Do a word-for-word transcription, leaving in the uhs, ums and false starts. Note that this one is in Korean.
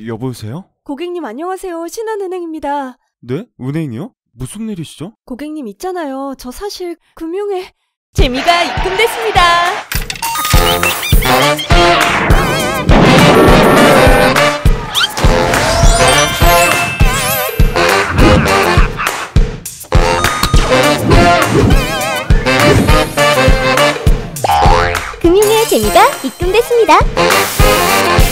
여보세요? 고객님 안녕하세요. 신한은행입니다. 네? 은행이요? 무슨 일이시죠? 고객님 있잖아요. 저 사실 금융에 재미가 입금됐습니다. 금융의 재미가 입금됐습니다.